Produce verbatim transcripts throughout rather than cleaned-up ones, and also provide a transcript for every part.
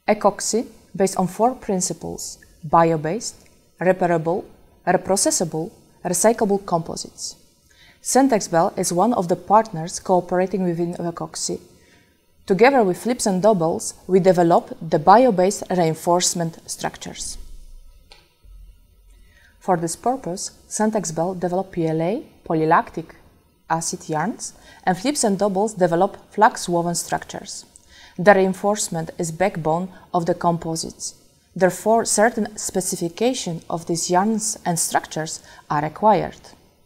Ecoxy, based on four principles: bio-based, repairable, reprocessable, recyclable composites. Centexbel is one of the partners cooperating within Ecoxy. Together with Flips and Doubles, we develop the bio-based reinforcement structures. For this purpose, Centexbel developed P L A, polylactic acid yarns, and Flips and Doubles develop flax woven structures. The reinforcement is backbone of the composites. Therefore, certain specifications of these yarns and structures are required.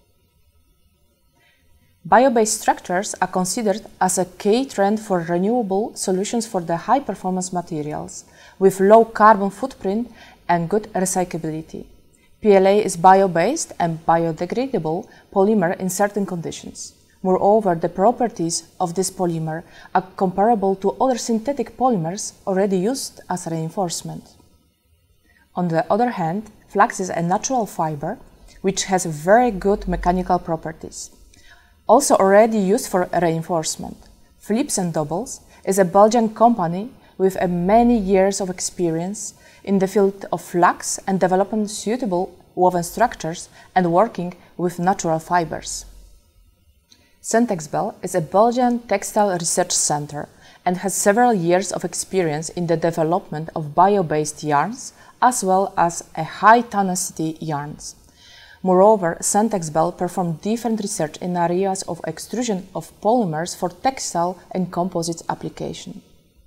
Bio-based structures are considered as a key trend for renewable solutions for the high-performance materials, with low carbon footprint and good recyclability. P L A is bio-based and biodegradable polymer in certain conditions. Moreover, the properties of this polymer are comparable to other synthetic polymers already used as reinforcement. On the other hand, flax is a natural fiber which has very good mechanical properties, also already used for reinforcement. Flips and Doubles is a Belgian company with a many years of experience in the field of flax and developing suitable woven structures and working with natural fibers. Centexbel is a Belgian textile research center and has several years of experience in the development of bio-based yarns as well as a high tenacity yarns. Moreover, Centexbel performed different research in areas of extrusion of polymers for textile and composites application.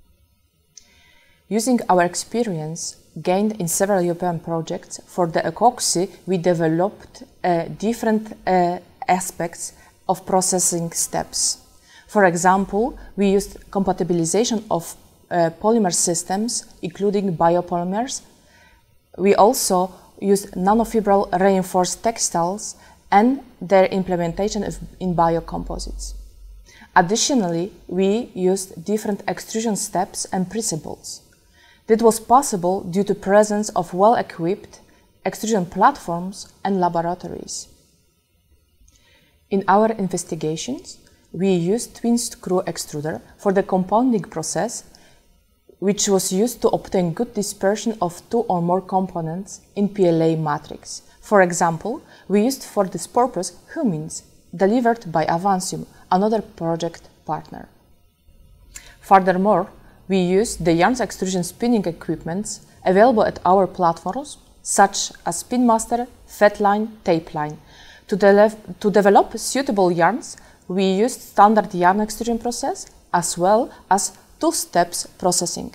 Using our experience gained in several European projects for the Ecoxy, we developed uh, different uh, aspects of processing steps. For example, we used compatibilization of uh, polymer systems, including biopolymers. We also used nanofibril reinforced textiles and their implementation in biocomposites. Additionally, we used different extrusion steps and principles. This was possible due to presence of well-equipped extrusion platforms and laboratories. In our investigations, we used twin screw extruder for the compounding process, which was used to obtain good dispersion of two or more components in P L A matrix. For example, we used for this purpose humins delivered by Avancium, another project partner. Furthermore, we used the yarns extrusion spinning equipments available at our platforms, such as Spinmaster, Fatline, Tapeline. To, de to develop suitable yarns, we used standard yarn extrusion process as well as two steps processing.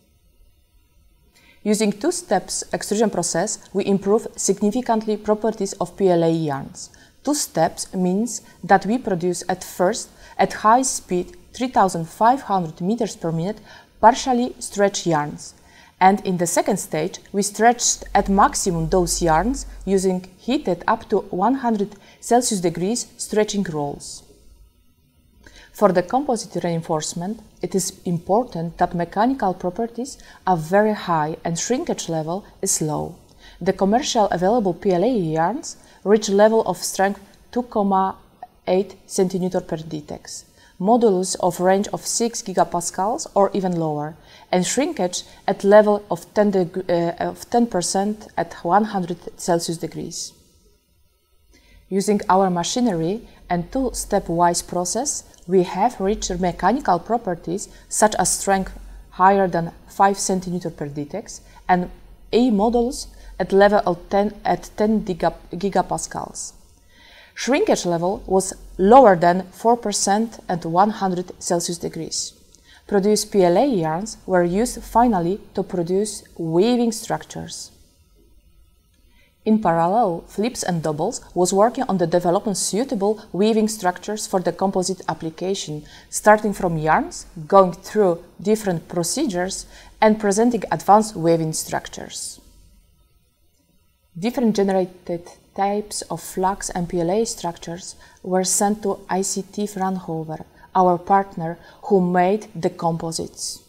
Using two steps extrusion process, we improve significantly properties of P L A yarns. Two steps means that we produce at first at high speed three thousand five hundred meters per minute partially stretched yarns, and in the second stage we stretched at maximum those yarns using heated up to one hundred Celsius degrees stretching rolls. For the composite reinforcement, it is important that mechanical properties are very high and shrinkage level is low. The commercial available P L A yarns reach level of strength two point eight centimeters per detex, modulus of range of six gigapascals or even lower, and shrinkage at level of ten percent at one hundred Celsius degrees. Using our machinery and two-step-wise process, we have reached mechanical properties such as strength higher than five centimeters per detex and A modulus at level of ten at ten gigapascals. Shrinkage level was lower than four percent at one hundred Celsius degrees. Produced P L A yarns were used finally to produce weaving structures. In parallel, Flips and Doubles was working on the development suitable weaving structures for the composite application, starting from yarns, going through different procedures, and presenting advanced weaving structures. Different generated types of flax and P L A structures were sent to I C T Fraunhofer, our partner who made the composites.